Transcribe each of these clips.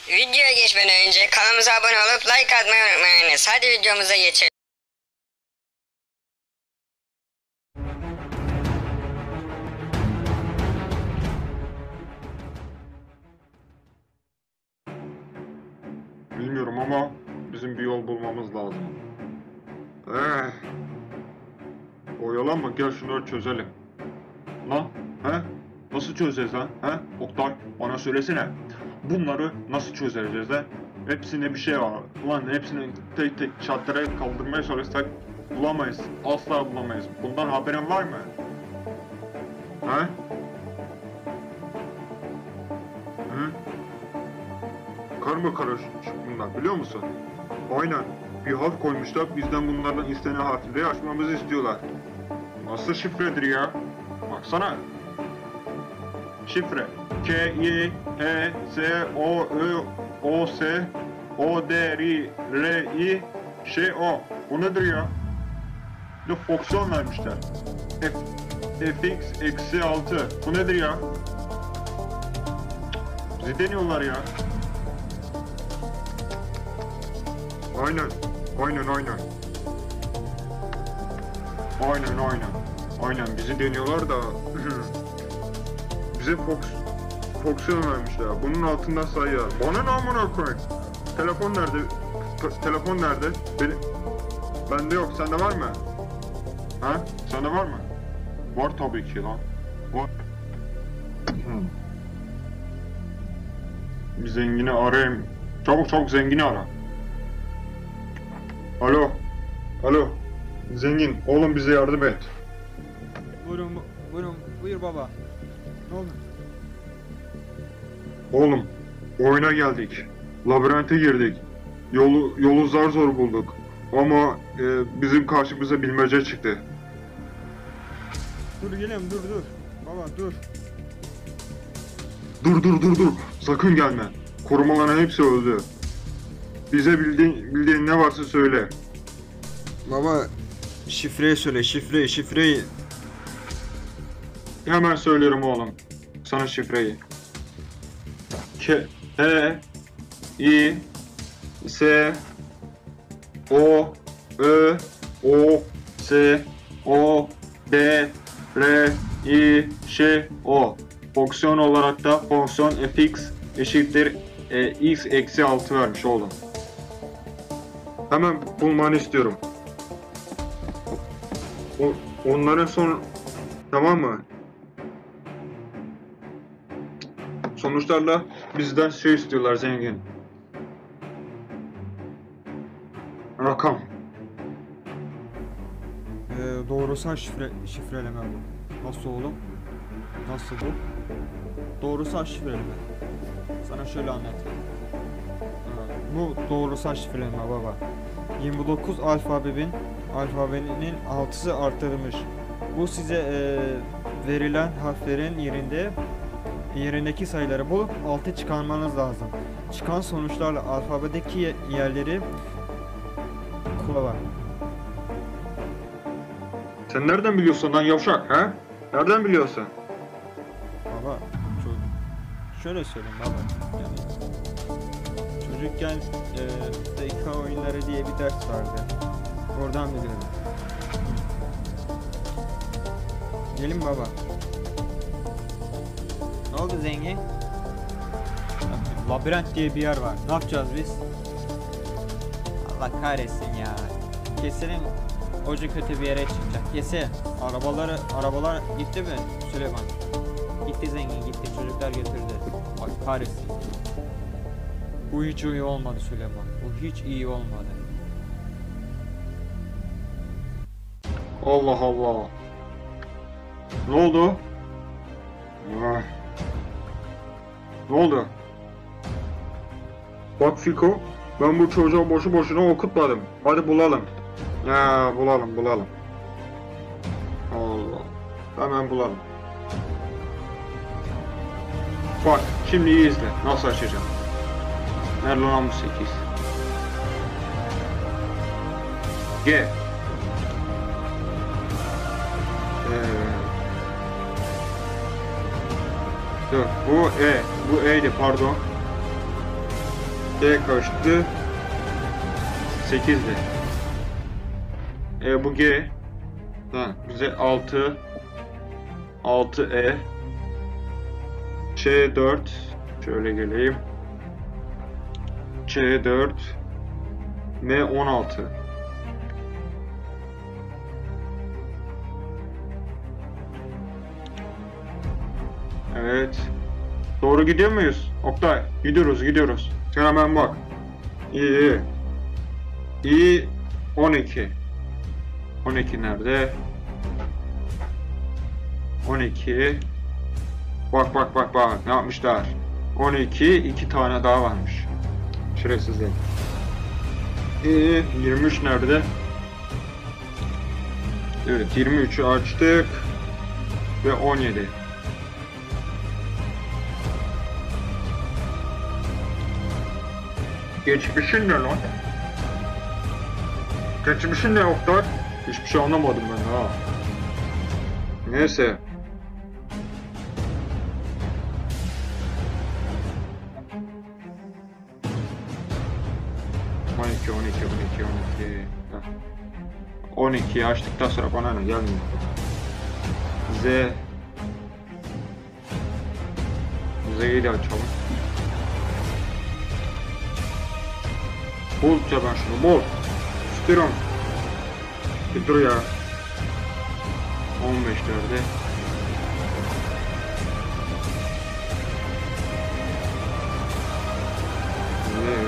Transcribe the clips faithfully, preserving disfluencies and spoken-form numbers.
Videoya geçmeden önce kanalımıza abone olup like atmayı unutmayınız. Hadi videomuza geçelim. Bilmiyorum ama bizim bir yol bulmamız lazım. Eh. Oyalanma, gel şunları çözelim. Lan, he? Nasıl çözeceğiz lan? He? Oktay, bana söylesene. Bunları nasıl çözeceğiz lan? Hepsine bir şey var. Ulan hepsini tek tek çatıra kaldırmaya çalışsak bulamayız. Asla bulamayız. Bundan haberin var mı? He? Hı? Karma karışık bunlar, biliyor musun? Aynen. Bir harf koymuşlar, bizden bunlardan istenen harfleri açmamızı istiyorlar. Nasıl şifredir ya? Baksana. Şifre. K, I, H, S, O, Ö, O, S, O, D, R, R, I, Ş, O. Bu nedir ya? Bir de fonksiyon vermişler. F, fx eksi altı. Bu nedir ya? Bizi deniyorlar ya. Aynen. Aynen aynen. Aynen aynen. Aynen bizi deniyorlar da bize Fox fonksiyon vermişler. Bunun altından sayıyor. Bana ne amına koyayım? Telefon nerede? T telefon nerede? Benim bende yok. Sende var mı? Ha? Sende var mı? Var tabii ki lan. Var. Bir zengini arayayım. Çabuk çabuk zengini ara. Alo. Alo. Zengin, oğlum bize yardım et. Buyurun, buyurun, buyur baba. Ne oldu? Oğlum, oyuna geldik. Labirente girdik. Yolu yolu zar zor bulduk. Ama e, bizim karşımıza bilmece çıktı. Dur geliyorum, dur dur. Baba dur. Dur dur dur dur. Sakın gelme. Korumaların hepsi öldü. Bize bildiğin, bildiğin ne varsa söyle. Baba şifreyi söyle, şifreyi, şifreyi. Hemen söylerim oğlum. Sana şifreyi. K, E, I, S, O, Ö, O, S, O, D, R, I, Ş, O. Fonksiyon olarak da fonksiyon fx eşittir e, x eksi altı vermiş oğlum. Hemen bulmanı istiyorum. O, onların son... Tamam mı? Sonuçlarla bizden şey istiyorlar zengin. Rakam. Ee, doğrusal şifre, şifreleme bu. Nasıl oğlum? Nasıl bu? Doğrusal şifreleme. Sana şöyle anlatayım. Ee, bu doğrusal şifreleme baba. yirmi dokuz alfabenin alfabenin altısı artırılmış. Bu size e, verilen harflerin yerinde yerindeki sayıları bulup altı çıkarmanız lazım. Çıkan sonuçlarla alfabedeki yerleri kullan. Sen nereden biliyorsun lan yavşak ha? Nereden biliyorsun? Baba, ço- şöyle söyleyeyim baba. Yani çocukken e, zeka oyunları diye bir ders vardı. Oradan biliyorum. Gelin baba. Ne oldu zengin? Labirent diye bir yer var. Ne yapacağız biz? Allah kahretsin ya. Kesin hoca kötü bir yere çıkacak. Kesin. Arabaları, arabalar gitti mi Süleyman? Gitti zengin gitti. Çocuklar götürdü. Bak kahretsin. Bu hiç iyi olmadı Süleyman. Bu hiç iyi olmadı. Allah Allah. Ne oldu? Ah. Ne oldu? Bak Fiko, ben bu çocuğa boşu boşuna okutmadım. Hadi bulalım. Ya bulalım bulalım. Allah. Hemen bulalım. Bak şimdi iyi izle. Nasıl açacağım. Nerede lan bu sekiz? G. Ee, dur bu E. Bu E'ydi pardon. G kaçtı? sekizdi. E bu G. Tamam. Bize altı. altı E. Ç dört. Şöyle geleyim. Ç dört. M on altı. Evet. Doğru gidiyor muyuz? Oktay, gidiyoruz, gidiyoruz. Sen hemen bak. İyi, iyi. İyi. on iki. on iki nerede? on iki. Bak bak bak bak ne yapmışlar? on iki, iki tane daha varmış. Şerefsizler. İyi, yirmi üç nerede? Evet, yirmi üçü açtık. Ve on yedi. Geçmişin ne lan? Geçmişin ne Oktay? Hiçbir şey anlamadım ben ha. Neyse. on iki, on iki, on iki, on iki. on ikiyi açtıktan sonra bana ne gelmiyor. Z. Z'yi de açalım. Bul ben şunu, bul. İstiyorum. Bir dur ya. on beş nerede? Ne?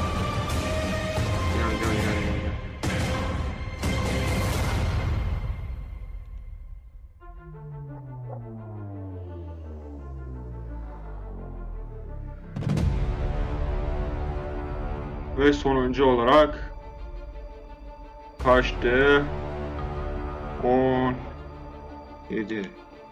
Gel gel gel gel. Ve sonuncu olarak kaçtı? on yedi.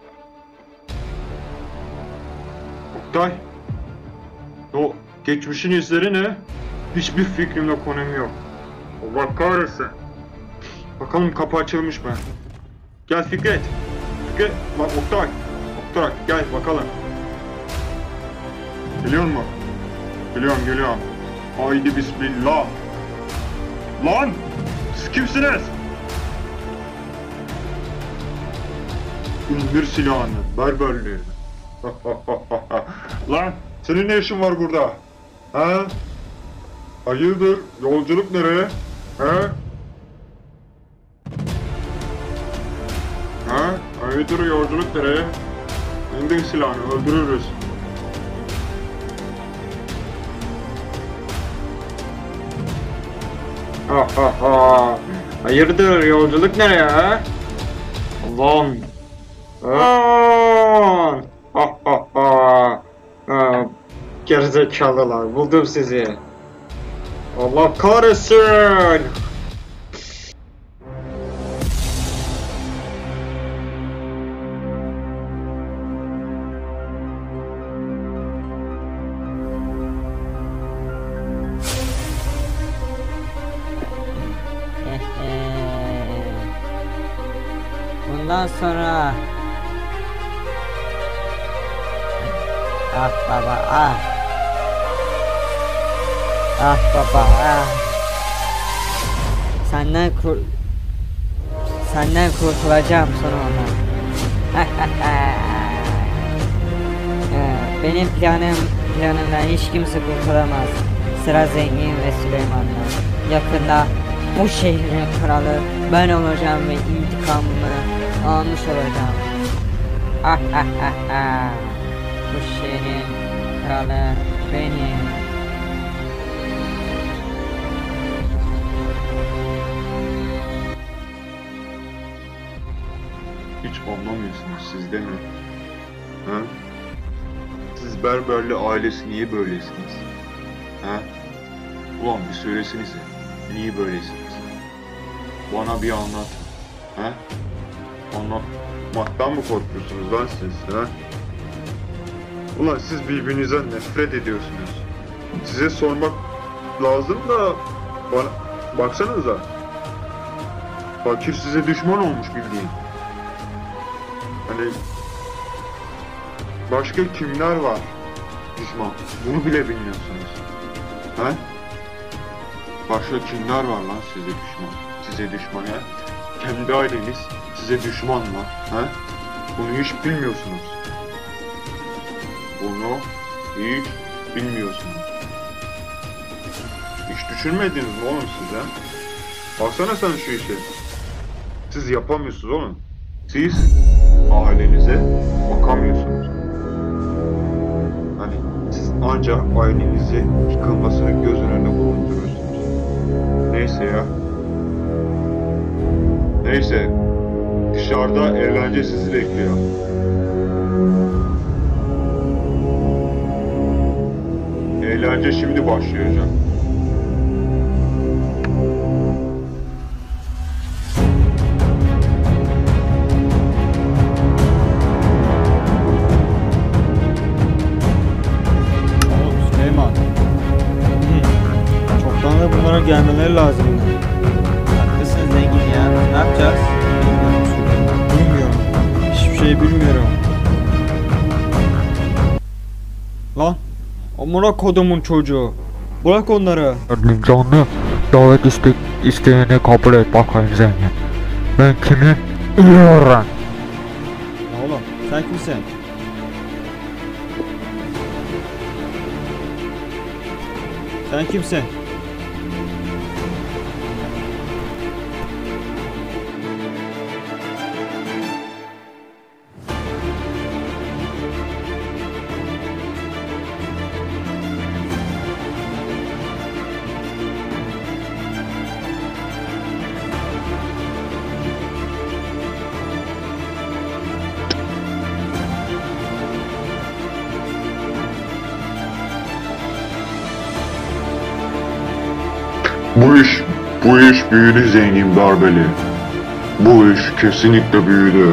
Oktay, o geçmişin izleri ne? Hiçbir fikrimle konum yok. Allah kahretsin. Bakalım kapı açılmış mı? Gel Fikret. Fikret, bak Oktay. Oktay gel bakalım. Geliyor mu? Geliyorum geliyorum. Haydi bismillah. Lan! Siz kimsiniz? İndir silahını, berberliği. Lan! Senin ne işin var burada? Ha? Hayırdır? Yolculuk nereye? Ha? Ha? Hayırdır yolculuk nereye? İndir silahını, öldürürüz. Ha ha ha. Hayırdır yolculuk nereye ha? Lan. Lan. Ha ha ha. Ha. Gerizekalılar buldum sizi. Allah kahretsin. Bundan sonra ah baba ah ah baba ah senden kur senden kurtulacağım sonunda. Benim planım planımdan hiç kimse kurtulamaz. Sıra zengin ve Süleyman'da. Yakında bu şehrin kralı ben olacağım ve intikamımı almış olacağım. Ah ah ah ah. Bu şehrin kralı benim. Hiç anlamıyorsunuz siz değil mi? Ha? Siz Berberli ailesi niye böylesiniz? Ha? Ulan bir söylesinize. Niye böylesiniz? Bana bir anlat. Ha? Anlatmaktan mı korkuyorsunuz lan siz? Ha? Ulan siz birbirinizden nefret ediyorsunuz. Size sormak lazım da bana baksanıza. Fakir size düşman olmuş bildiğin. Hani başka kimler var düşman? Bunu bile bilmiyorsunuz. He? Başka kimler var lan size düşman? Size düşman ya? Kendi aileniz size düşman mı? He? Bunu hiç bilmiyorsunuz. Bunu hiç bilmiyorsunuz. Hiç düşünmediniz mi oğlum siz ha? Baksana sen şu işe. Siz yapamıyorsunuz oğlum. Siz ailenize bakamıyorsunuz. Hani siz ancak ailenizin yıkılmasını göz önünde bulunduruyorsunuz. Neyse ya. Neyse. Dışarıda eğlence sizi bekliyor. Eğlence şimdi başlayacak. Oğlum Süleyman. Çoktan da bunlara gelmeleri lazım. Haklısın zengin ya. Ne yapacağız? Bilmiyorum. Hiçbir şey bilmiyorum. Lan. Amına kodumun çocuğu. Bırak onları. Canlı davet istek isteğini kabul et bakayım zengin. Ben kimin? İyi Ya oğlum sen kimsin? Sen kimsin? Bu iş, bu iş büyüdü zengin darbeli. Bu iş kesinlikle büyüdü.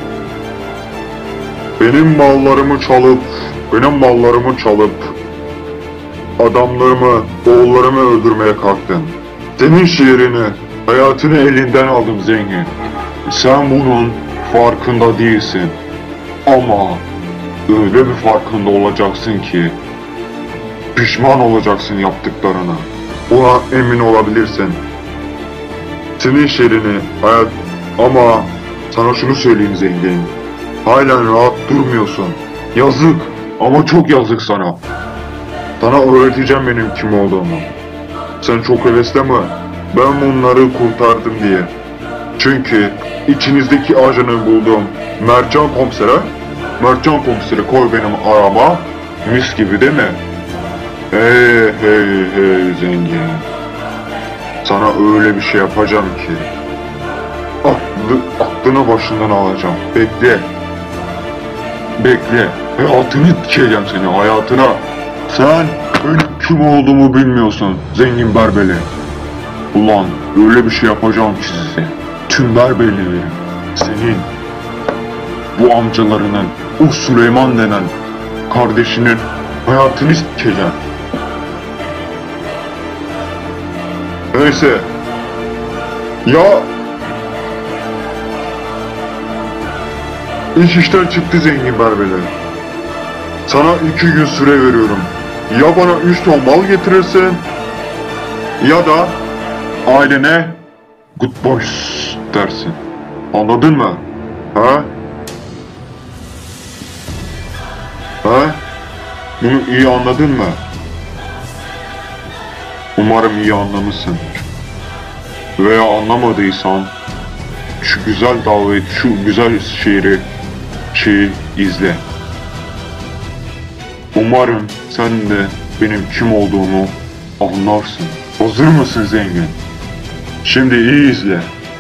Benim mallarımı çalıp, benim mallarımı çalıp, adamlarımı, oğullarımı öldürmeye kalktın. Senin şehrini, hayatını elinden aldım zengin. Sen bunun farkında değilsin. Ama öyle bir farkında olacaksın ki, pişman olacaksın yaptıklarına. Buna emin olabilirsin. Senin şehrini, hayat... Ama sana şunu söyleyeyim zengin. Halen rahat durmuyorsun. Yazık. Ama çok yazık sana. Sana öğreteceğim benim kim olduğumu. Sen çok hevesleme. Ben bunları kurtardım diye. Çünkü içinizdeki ajanı buldum. Mertcan komisere. Mertcan komiseri koy benim araba. Mis gibi değil mi? Hey hey hey zengin. Sana öyle bir şey yapacağım ki. Aklı, aklını başından alacağım. Bekle. Bekle. Hayatını dikeceğim seni, hayatına. Sen benim kim olduğumu bilmiyorsun zengin Berbeli. Ulan öyle bir şey yapacağım ki size. Tüm Berbelilerin, senin, bu amcalarının, o Süleyman denen kardeşinin hayatını dikeceğim. Neyse. Ya İş işten çıktı zengin Berbeli. Sana iki gün süre veriyorum. Ya bana üç ton mal getirirsin ya da ailene goodbye dersin. Anladın mı? Ha? Ha? Bunu iyi anladın mı? Umarım iyi anlamışsın. Veya anlamadıysan şu güzel davet, şu güzel şiiri, şeyi izle. Umarım sen de benim kim olduğumu anlarsın. Hazır mısın zengin? Şimdi iyi izle.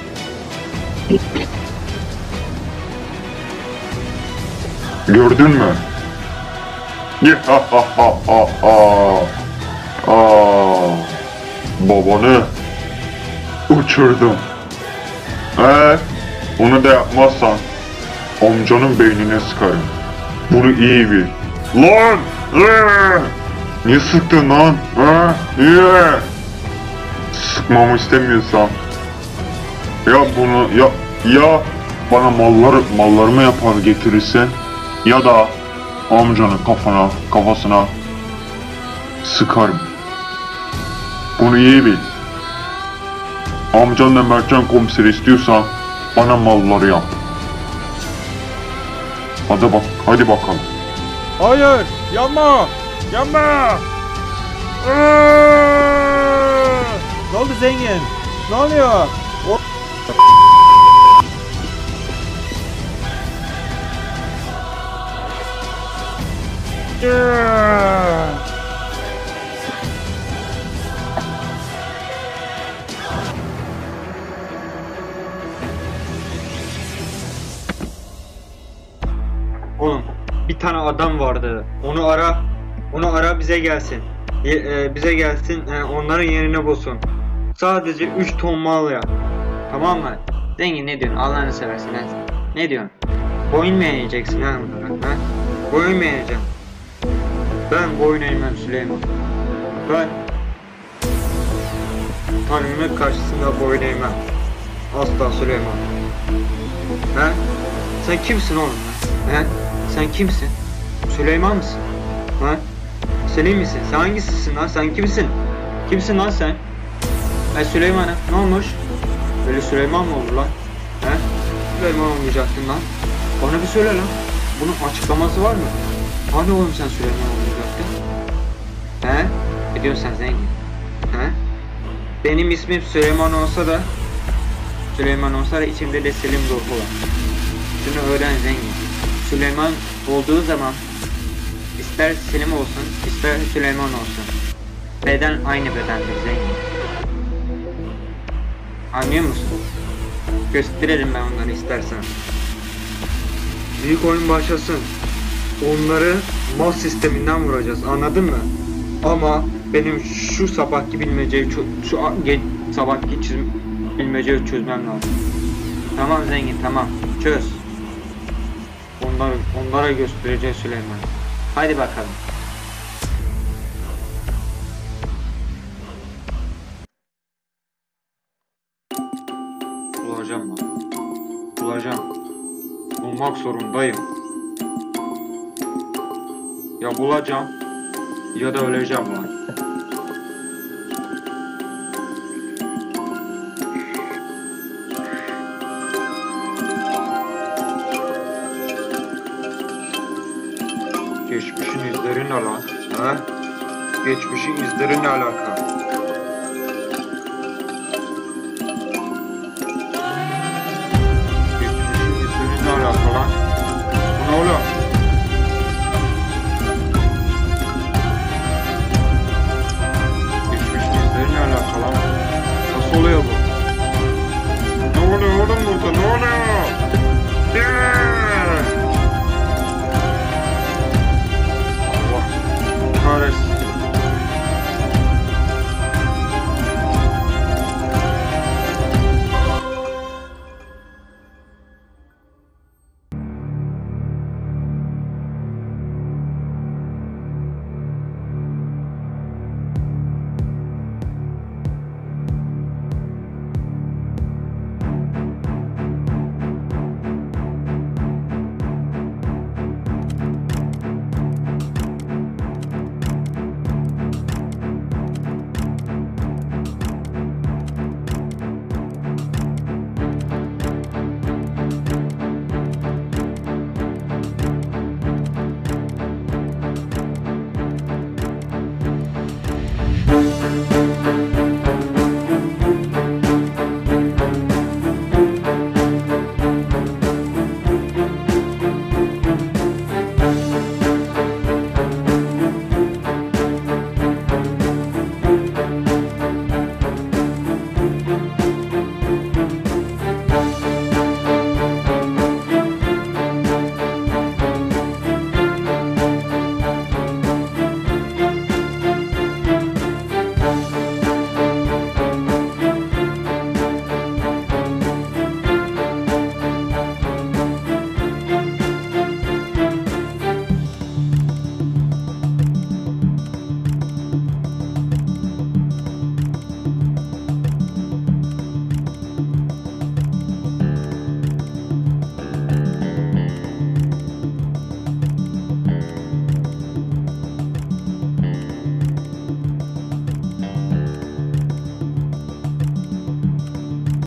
Gördün mü? Ha ha ha ha ha. Aa, babanı uçurdum. Eğer onu da yapmazsan amcanın beynine sıkarım. Bunu iyi bil. Lan! Eee! Niye sıktın lan? Ha? Niye? Sıkmamı istemiyorsan ya bunu ya ya bana malları mallarımı yapar getirirsen ya da amcanın kafana kafasına sıkarım. Bunu iyi bil. Amcanla Mertcan komiser istiyorsan bana malları yap. Hadi bak, hadi bakalım. Hayır! Yanma! Yanma! Ne oldu zengin? Ne oluyor? O Oğlum bir tane adam vardı. Onu ara. Onu ara bize gelsin. Ye- e, bize gelsin. e, onların yerine bulsun. Sadece üç ton mal ya. Tamam mı? Zengin ne diyorsun? Allah'ını seversen. Ha? Ne diyorsun? Boyun mu eğeceksin ha bunlara? Ha? Boyun mu eğeceksin? Ben boyun eğmem Süleyman. Ben Tanrı'nın karşısında boyun eğmem. Asla Süleyman. Ha? Sen kimsin oğlum? He? Sen kimsin? Süleyman mısın? Ha? Selim misin? Sen hangisisin lan? Sen kimsin? Kimsin lan sen? E Süleyman'a ne olmuş? Böyle Süleyman mı olur lan? He? Süleyman olmayacaktın lan. Bana bir söyle lan. Bunun açıklaması var mı? Hani oğlum sen Süleyman olmayacaktın? He? Ne diyorsun sen zengin? He? Benim ismim Süleyman olsa da Süleyman olsa da içimde de Selim ruhu var. Şunu öğren zengin. Süleyman olduğu zaman ister Selim olsun, ister Süleyman olsun. Beden aynı bedendir zengin. Anlıyor musun? Gösteririm ben onları istersen. Büyük oyun başlasın. Onları mas sisteminden vuracağız, anladın mı? Ama benim şu sabahki bilmeceyi, çö- şu a- ge- sabahki çiz bilmeceyi çözmem lazım. Tamam zengin, tamam. Çöz. Onları, onlara göstereceğiz Süleyman. Haydi bakalım. Bulacağım lan. Bulacağım. Bulmak zorundayım. Ya bulacağım ya da öleceğim lan. Geçmişin izleri ne lan? Ha? Geçmişin izleri ne alaka?